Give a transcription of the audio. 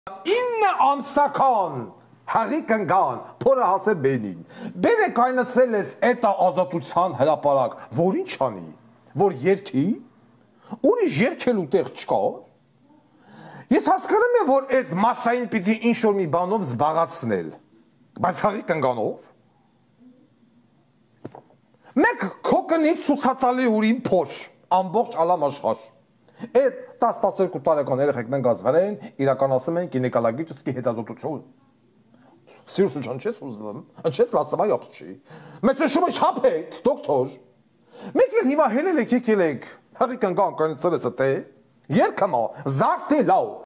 9 ամսական հաղի կնգան, փորը հասե բենին, բեն է կայնացրել ես էտա ազատության հրապարակ, որ ինչ անի, որ երկի, ուրիշ երկելու տեղ չկա, ես հասկանում եմ, որ այդ մասային պիտի ինչ-որ մի բանով զբաղացնել, բայց հաղի կնգանով, մեկ քոկնիկ ցուցատալի ուրին փոշ, ամբողջ ալամ աշխարհ, այդ 10-12 տարեկան երեխեքն են գազվարեն, իրականացնում են գինեկոլոգիչեսկի հետազոտություն, Սիրուշ չես ուզվում, չես լացվայ աղջի, մեծ շում է չապեք, դոկտոր, մեկ էլ հիմա հելել եք, եկել եք, հաղի կնգան կանցել ես տե, երկամա, զարդի լավ,